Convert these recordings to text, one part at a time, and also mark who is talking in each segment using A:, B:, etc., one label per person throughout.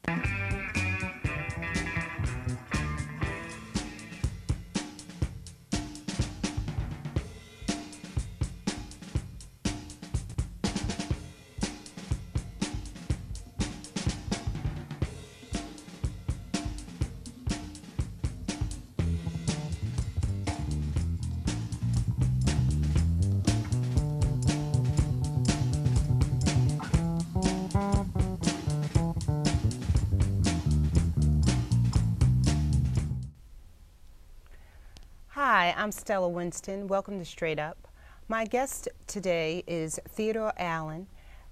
A: Hi, I'm Stella Winston. Welcome to Straight Up. My guest today is Theodore Allen,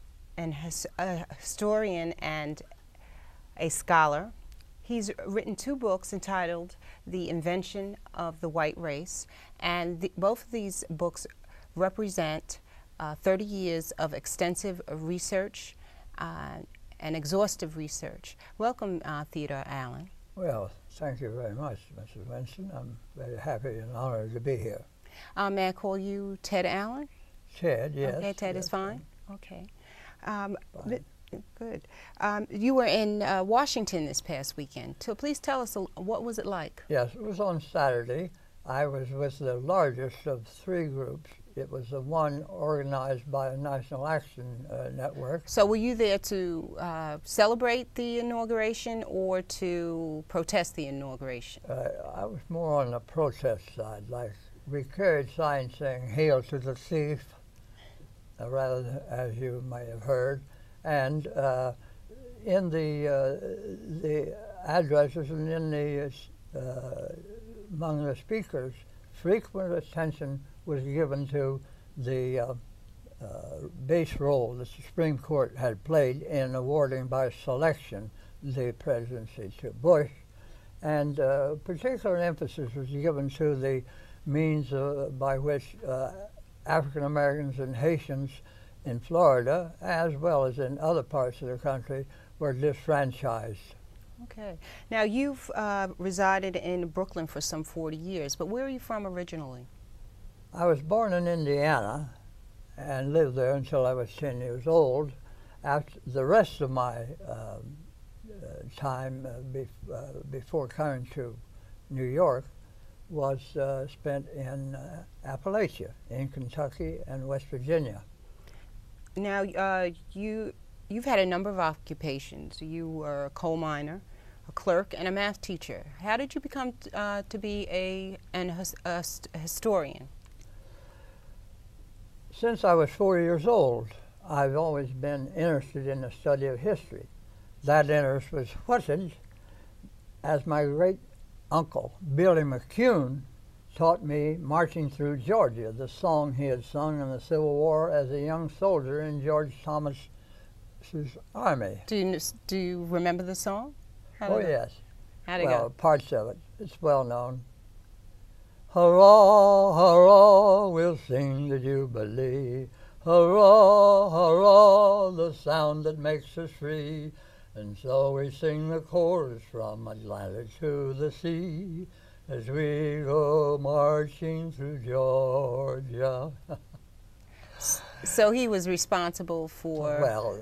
A: a historian and a scholar. He's written two books entitled The Invention of the White Race, and both of these books represent 30 years of extensive research and exhaustive research. Welcome, Theodore Allen.
B: Well, thank you very much, Mrs. Winston. I'm very happy and honored to be here.
A: May I call you Ted Allen?
B: Ted, yes.
A: Okay, Ted
B: yes,
A: is fine? Okay.
B: fine.
A: Good. You were in Washington this past weekend. So please tell us, what was it like?
B: Yes, it was on Saturday. I was with the largest of three groups. It was the one organized by a National Action Network.
A: So were you there to celebrate the inauguration or to protest the inauguration?
B: I was more on the protest side. Like, we carried signs saying, "Hail to the thief," rather than, as you may have heard. And in the addresses and in the among the speakers, frequent attention was given to the base role the Supreme Court had played in awarding by selection the presidency to Bush, and particular emphasis was given to the means by which African Americans and Haitians in Florida, as well as in other parts of the country, were disfranchised.
A: Okay. Now, you've resided in Brooklyn for some 40 years, but where are you from originally?
B: I was born in Indiana and lived there until I was 10 years old. After the rest of my time before coming to New York was spent in Appalachia, in Kentucky and West Virginia.
A: Now, you've had a number of occupations. You were a coal miner, a clerk, and a math teacher. How did you become to be a historian?
B: Since I was 4 years old, I've always been interested in the study of history. That interest was whetted as my great uncle, Billy McCune, taught me Marching Through Georgia, the song he had sung in the Civil War as a young soldier in George Thomas's army.
A: Do you remember the song?
B: Oh, yes.
A: How'd it
B: Well,
A: go?
B: parts of it. It's well known. Hurrah, hurrah, we'll sing the Jubilee. Hurrah, hurrah, the sound that makes us free. And so we sing the chorus from Atlanta to the sea as we go marching through Georgia.
A: So he was responsible for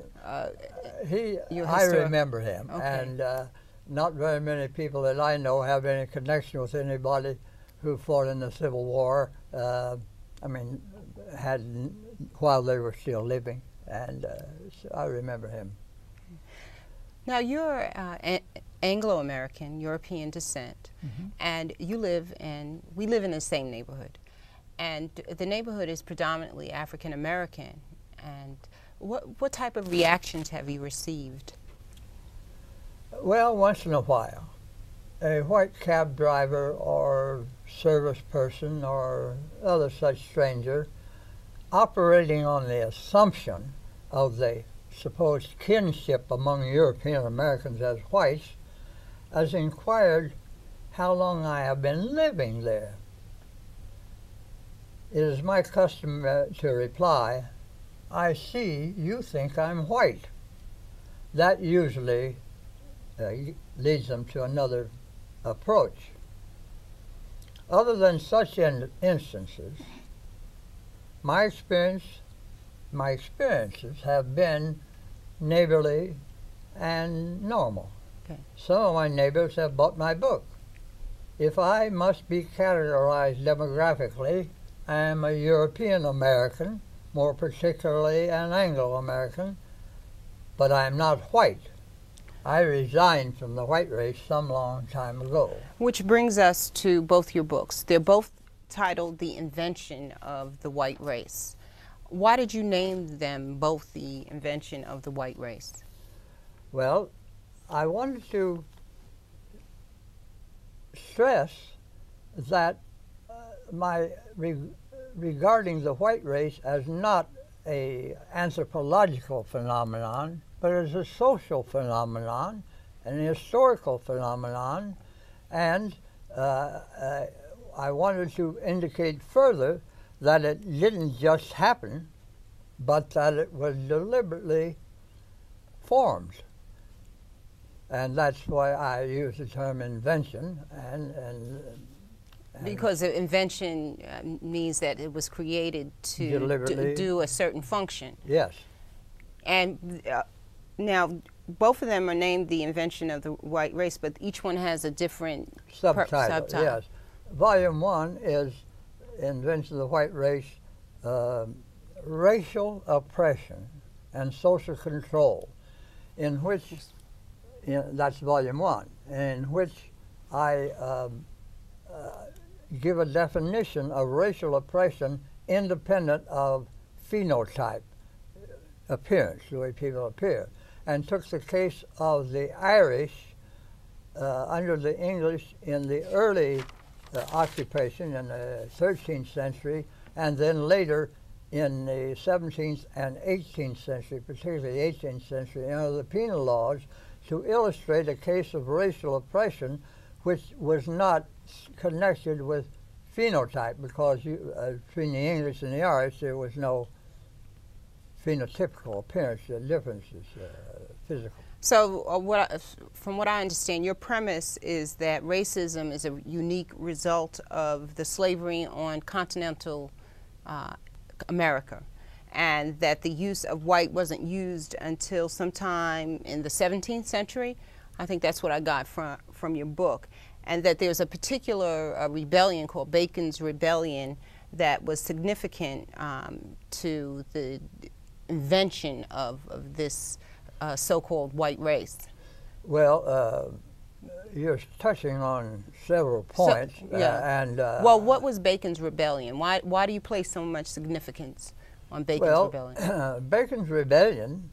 A: your
B: I remember him,
A: okay.
B: and not very many people that I know have any connection with anybody who fought in the Civil War. I mean, while they were still living, and so I remember him.
A: Now, you're Anglo-American, European descent, and we live in the same neighborhood. And the neighborhood is predominantly African-American. And what type of reactions have you received?
B: Well, once in a while. A white cab driver or service person or other such stranger operating on the assumption of the supposed kinship among European Americans as whites has inquired how long I have been living there. It is my custom to reply, "I see you think I'm white." That usually leads them to another approach. Other than such instances, my experiences have been neighborly and normal.
A: Okay.
B: Some of my neighbors have bought my book. If I must be categorized demographically, I am a European American, more particularly an Anglo-American, but I am not white. I resigned from the white race some long time ago.
A: Which brings us to both your books. They're both titled The Invention of the White Race. Why did you name them both The Invention of the White Race?
B: Well, I wanted to stress that regarding the white race as not an anthropological phenomenon, but as a social phenomenon, an historical phenomenon, and I wanted to indicate further that it didn't just happen, but that it was deliberately formed. And that's why I use the term invention. And
A: because invention means that it was created to do a certain function.
B: Yes.
A: And now, both of them are named The Invention of the White Race, but each one has a different subtitle.
B: Yes. Volume 1 is Invention of the White Race, Racial Oppression and Social Control, in which, that's Volume 1, in which I give a definition of racial oppression independent of phenotype, appearance, the way people appear, and took the case of the Irish under the English in the early occupation in the 13th century, and then later in the 17th and 18th century, particularly the 18th century, under the penal laws, to illustrate a case of racial oppression which was not connected with phenotype, because between the English and the Irish there was no phenotypical appearance differences, physical.
A: So from what I understand, your premise is that racism is a unique result of the slavery on continental America, and that the use of white wasn't used until sometime in the 17th century. I think that's what I got from your book. And that there's a particular rebellion called Bacon's Rebellion that was significant to the invention of this so-called white race.
B: Well, you're touching on several points.
A: So, yeah. Well, what was Bacon's Rebellion? Why do you place so much significance on Bacon's Rebellion?
B: Bacon's Rebellion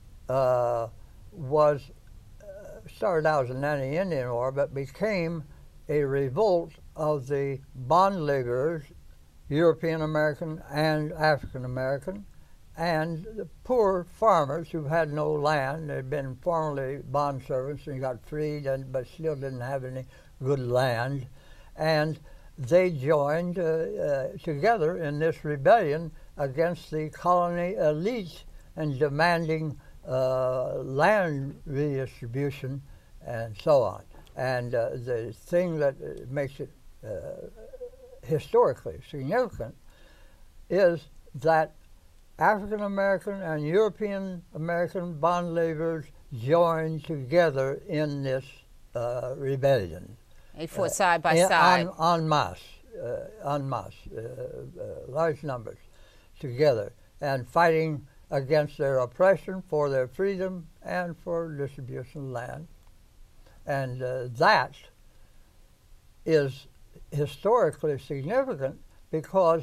B: was started out as an anti-Indian war, but became a revolt of the bond laborers, European American and African American, and the poor farmers who had no land. They'd been formerly bond servants and got freed, but still didn't have any good land. And they joined together in this rebellion against the colony elite and demanding land redistribution and so on. And the thing that makes it historically significant is that African American and European American bond laborers joined together in this rebellion.
A: They fought side by side.
B: En masse, large numbers together, and fighting against their oppression, for their freedom, and for distribution of land. And that is historically significant because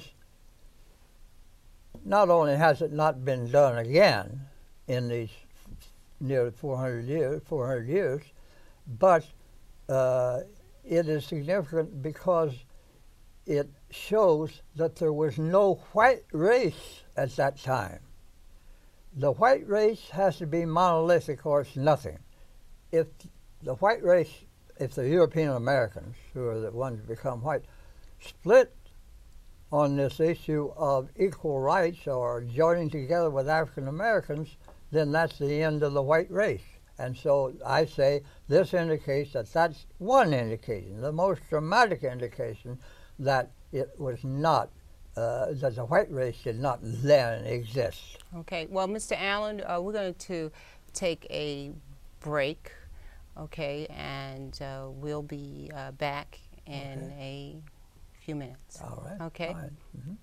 B: not only has it not been done again in these nearly 400 years, but it is significant because it shows that there was no white race at that time. The white race has to be monolithic or it's nothing. If the white race, if the European Americans, who are the ones who become white, split on this issue of equal rights or joining together with African Americans, then that's the end of the white race. And so I say this indicates that that's one indication, the most dramatic indication that it was not, that the white race did not then exist.
A: Okay, well, Mr. Allen, we're going to take a break. okay? And we'll be back in a few minutes.
B: All right.
A: Okay?
B: Fine. Mm-hmm.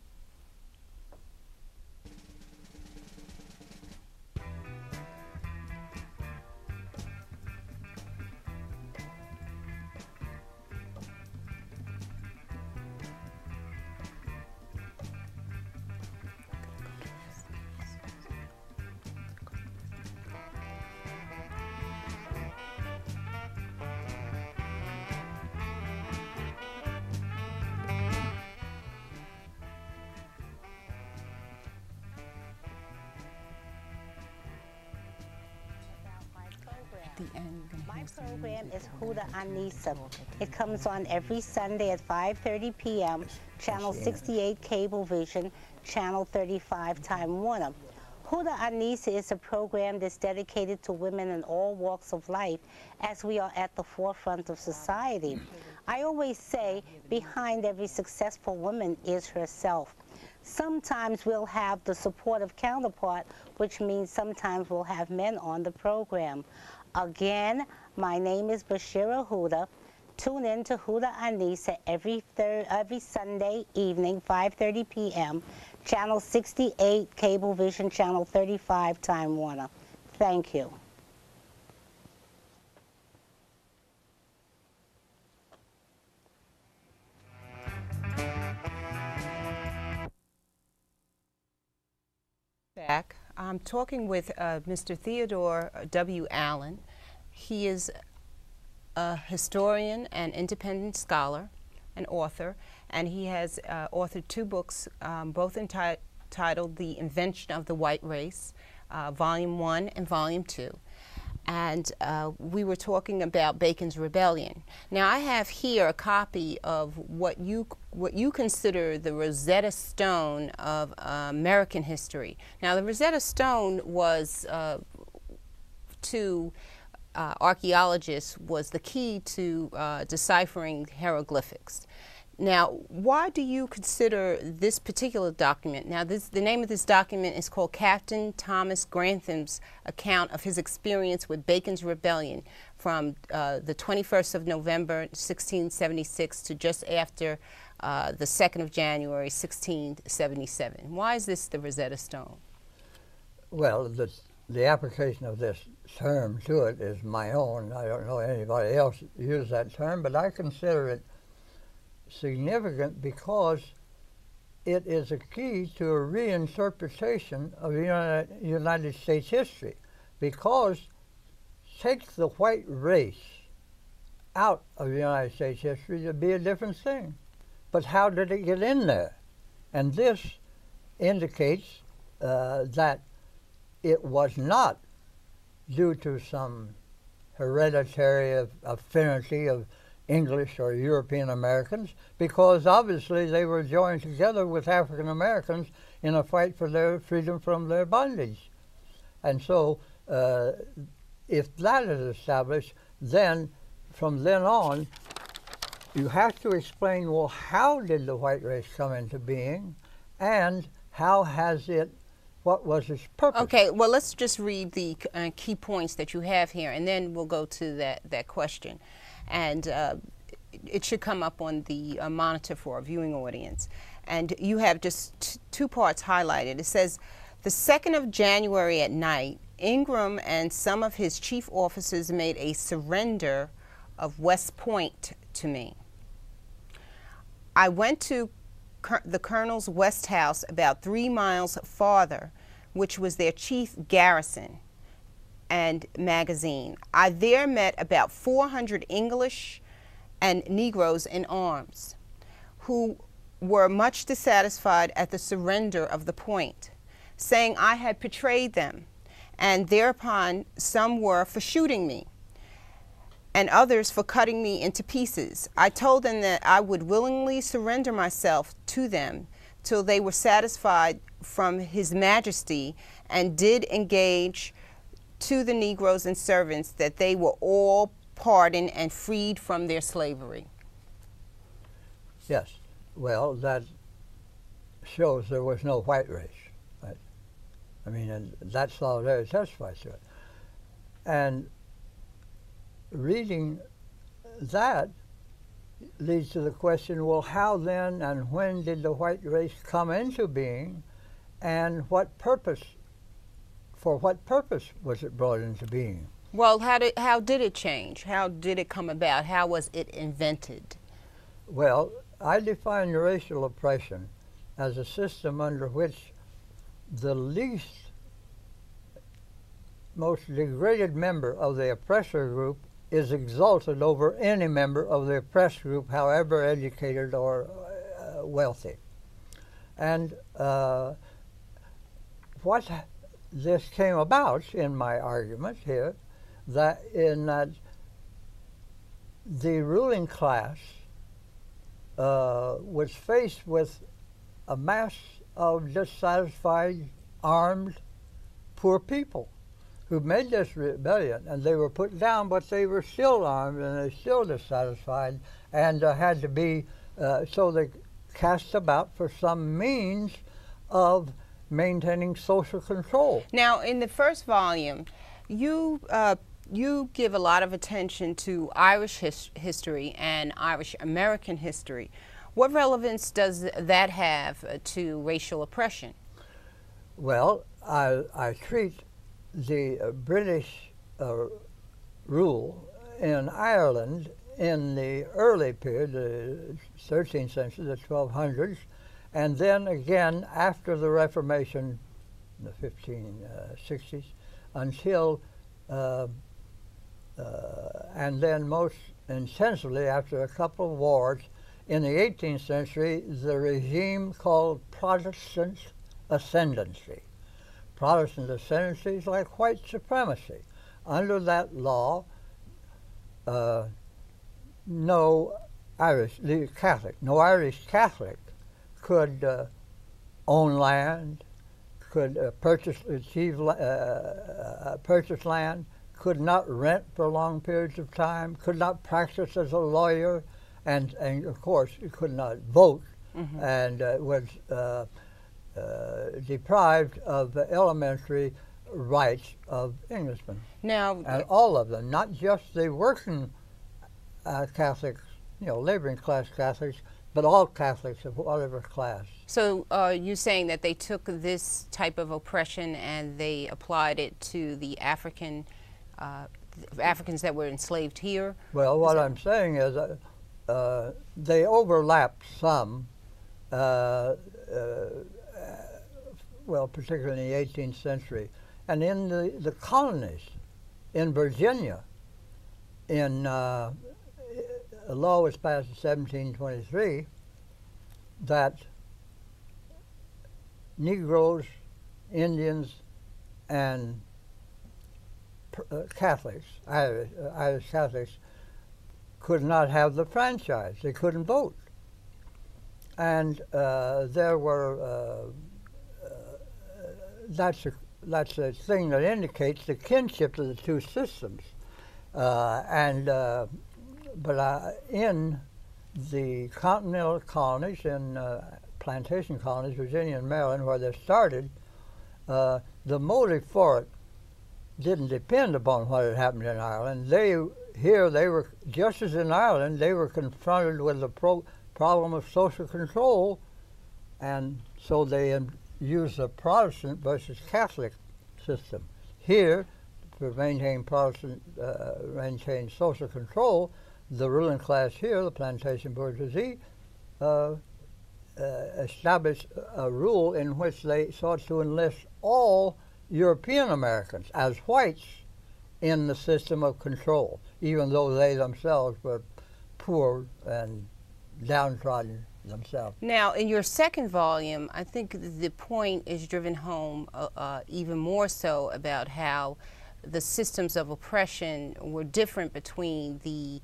C: My program is Huda Anisa. It comes on every Sunday at 5:30 p.m., Channel 68 Cablevision, Channel 35 Time Warner. Huda Anisa is a program that's dedicated to women in all walks of life, as we are at the forefront of society. I always say behind every successful woman is herself. Sometimes we'll have the supportive counterpart, which means sometimes we'll have men on the program. Again, my name is Bashira Huda. Tune in to Huda Anisa every Sunday evening, 5:30 p.m., Channel 68, Cablevision, Channel 35, Time Warner. Thank you.
A: Back. I'm talking with Mr. Theodore W. Allen. He is a historian and independent scholar, an author, and he has authored two books, both entitled The Invention of the White Race, Volume 1 and Volume 2. And we were talking about Bacon's Rebellion. Now, I have here a copy of what you consider the Rosetta Stone of American history. Now, the Rosetta Stone was to archaeologists was the key to deciphering hieroglyphics. Now, why do you consider this particular document? Now, the name of this document is called Captain Thomas Grantham's account of his experience with Bacon's Rebellion from the 21st of November, 1676 to just after the 2nd of January, 1677. Why is this the Rosetta Stone?
B: Well, the application of this term to it is my own. I don't know anybody else use that term, but I consider it significant because it is a key to a reinterpretation of United States history, because take the white race out of United States history to be a different thing. But how did it get in there? And this indicates that it was not due to some hereditary affinity of English or European Americans, because obviously they were joined together with African Americans in a fight for their freedom from their bondage. And so if that is established, then from then on you have to explain, well, how did the white race come into being, and how has it, what was its purpose?
A: Okay, well, let's just read the key points that you have here, and then we'll go to that question. And it should come up on the monitor for our viewing audience. And you have just two parts highlighted. It says, the 2nd of January at night, Ingram and some of his chief officers made a surrender of West Point to me. I went to the colonel's West House about 3 miles farther, which was their chief garrison and magazine. I there met about 400 English and Negroes in arms, who were much dissatisfied at the surrender of the point, saying I had betrayed them, and thereupon some were for shooting me, and others for cutting me into pieces. I told them that I would willingly surrender myself to them till they were satisfied from His Majesty, and did engage to the Negroes and servants that they were all pardoned and freed from their slavery.
B: Yes. Well, that shows there was no white race. Right? I mean, and that's all there testifies to it. And reading that leads to the question, well, how then and when did the white race come into being, and what purpose, for what purpose was it brought into being?
A: Well, how did it change? How did it come about? How was it invented?
B: Well, I define racial oppression as a system under which the least, most degraded member of the oppressor group is exalted over any member of the oppressed group, however educated or wealthy. And what this came about in my argument here, that the ruling class was faced with a mass of dissatisfied, armed, poor people who made this rebellion, and they were put down, but they were still armed and they still dissatisfied, and had to be, so they cast about for some means of maintaining social control.
A: Now, in the first volume, you give a lot of attention to Irish history and Irish American history. What relevance does that have to racial oppression?
B: Well, I treat the British rule in Ireland in the early period, the 13th century, the 1200s, and then again after the Reformation, the 1560s, until, and then most intensively after a couple of wars in the 18th century, the regime called Protestant ascendancy. Protestant ascendancy is like white supremacy. Under that law, no Irish Catholic could own land, could purchase land, could not rent for long periods of time, could not practice as a lawyer, and of course could not vote, mm-hmm. and was deprived of the elementary rights of Englishmen.
A: Now,
B: and all of them, not just the working Catholics, laboring class Catholics, but all Catholics of whatever class.
A: So you're saying that they took this type of oppression and they applied it to the Africans that were enslaved here?
B: Well, what I'm saying is they overlapped some, well, particularly in the 18th century. And in the colonies, in Virginia, a law was passed in 1723 that Negroes, Indians, and Catholics, Irish Catholics, could not have the franchise. They couldn't vote. And there were, that's a thing that indicates the kinship of the two systems. But in the continental colonies, in plantation colonies, Virginia and Maryland, where they started, the motive for it didn't depend upon what had happened in Ireland. They were, just as in Ireland, they were confronted with the problem of social control, and so they used the Protestant versus Catholic system. Here, to maintain maintain social control, the ruling class here, the plantation bourgeoisie, established a rule in which they sought to enlist all European Americans as whites in the system of control, even though they themselves were poor and downtrodden themselves.
A: Now, in your second volume, I think the point is driven home even more so about how the systems of oppression were different between the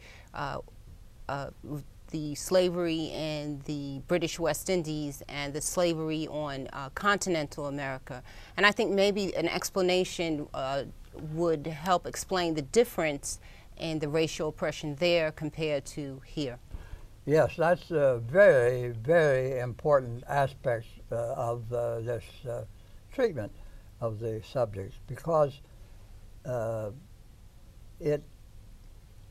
A: slavery in the British West Indies and the slavery on continental America. And I think maybe an explanation would help explain the difference in the racial oppression there compared to here.
B: Yes, that's a very, very important aspect of this treatment of the subject, because it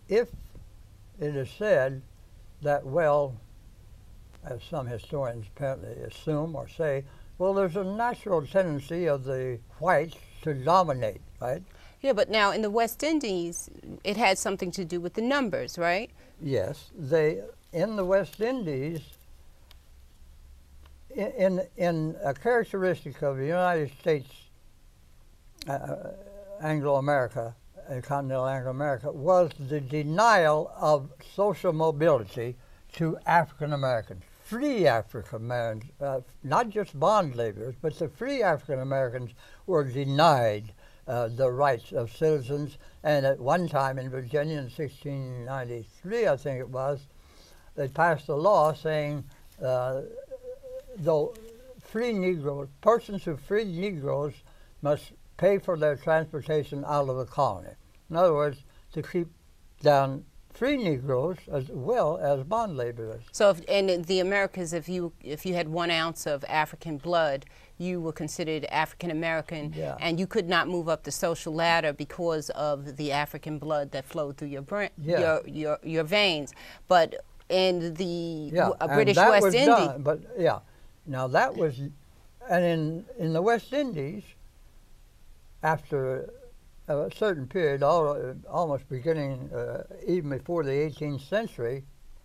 B: if it is said that, well, as some historians apparently assume or say, well, there's a natural tendency of the whites to dominate, right?
A: Yeah, but now in the West Indies, it had something to do with the numbers, right?
B: Yes, in the West Indies, in a characteristic of the United States, Anglo-America, continental Anglo-America, was the denial of social mobility to African Americans, free African Americans, not just bond laborers, but the free African Americans were denied the rights of citizens. And at one time in Virginia in 1693, I think it was, they passed a law saying though free Negroes, persons who freed Negroes must pay for their transportation out of the colony. In other words, to keep down free Negroes as well as bond laborers.
A: So in the Americas, if you had 1 ounce of African blood, you were considered African American,
B: Yeah.
A: and you could not move up the social ladder because of the African blood that flowed through your veins. But in the British West Indies,
B: but yeah, now that was, and in the West Indies, after a certain period, almost beginning even before the 18th century,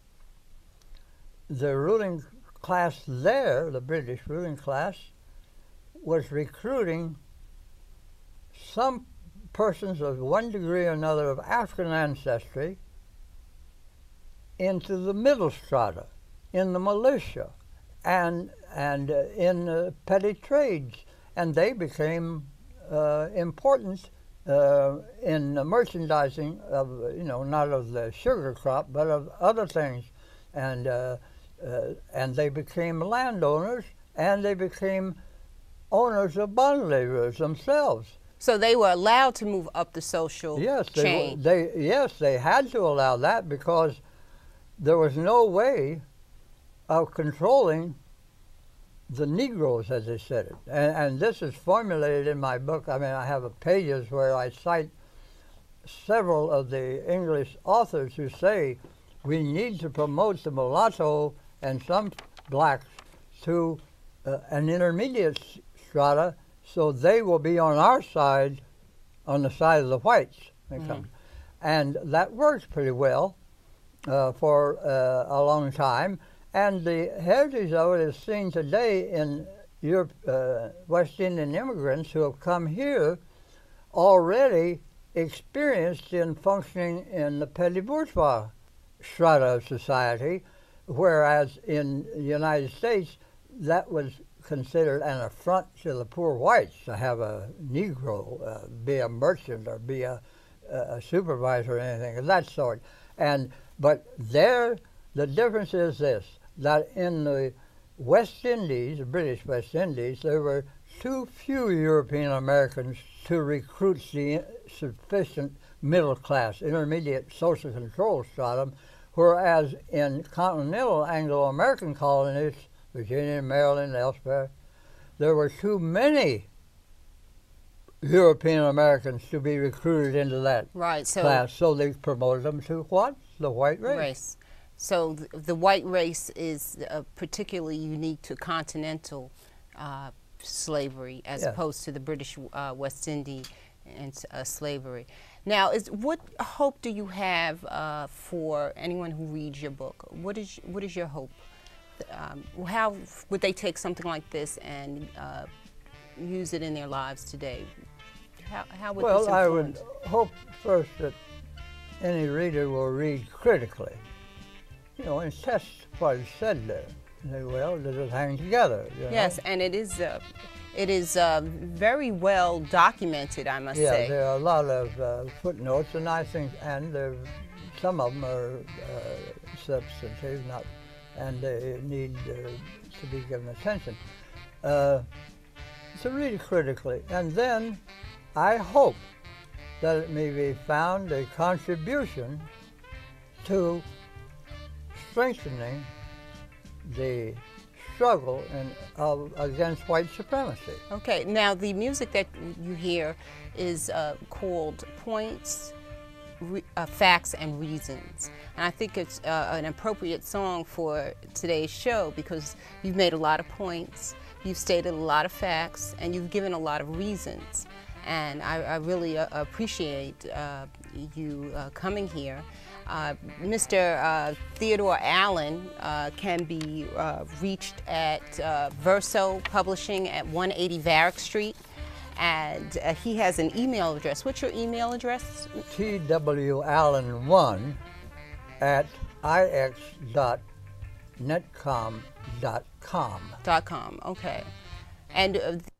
B: the ruling class there, the British ruling class, was recruiting some persons of one degree or another of African ancestry into the middle strata, in the militia, and in petty trades, and they became important in the merchandising of, not of the sugar crop, but of other things, and they became landowners, and they became owners of bond laborers themselves.
A: so they were allowed to move up the social chain.
B: They had to allow that because there was no way of controlling the Negroes, as they said it. And this is formulated in my book. I mean, I have pages where I cite several of the English authors who say we need to promote the mulatto and some blacks to an intermediate strata so they will be on our side, on the side of the whites. Mm-hmm. And that works pretty well for a long time. And the heritage of it is seen today in Europe, West Indian immigrants who have come here already experienced in functioning in the petty bourgeois strata of society, whereas in the United States that was considered an affront to the poor whites to have a Negro be a merchant or be a supervisor or anything of that sort. But there, the difference is this, that in the West Indies, the British West Indies, there were too few European Americans to recruit the sufficient middle class, intermediate social control stratum, whereas in continental Anglo-American colonies, Virginia, Maryland, elsewhere, there were too many European Americans to be recruited into that class. So they promoted them to what? The white race.
A: So the white race is particularly unique to continental slavery as opposed to the British West Indian slavery. Now, what hope do you have for anyone who reads your book? What is your hope? How would they take something like this and use it in their lives today? How would this influence?
B: I would hope first that any reader will read critically, and test what is said there. And say, well, does it hang together?
A: Yes, and it is very well documented, I must say.
B: Yeah, there are a lot of footnotes, and I think, some of them are substantive, and they need to be given attention. So read it critically, and then I hope that it may be found a contribution to strengthening the struggle against white supremacy.
A: Okay, now the music that you hear is called Points facts and reasons. And I think it's an appropriate song for today's show because you've made a lot of points, you've stated a lot of facts, and you've given a lot of reasons. And I really appreciate you coming here. Mr. Theodore Allen can be reached at Verso Publishing at 180 Varick Street. And he has an email address. What's your email address?
B: twallen1 at ix.netcom.com.
A: .com, okay. And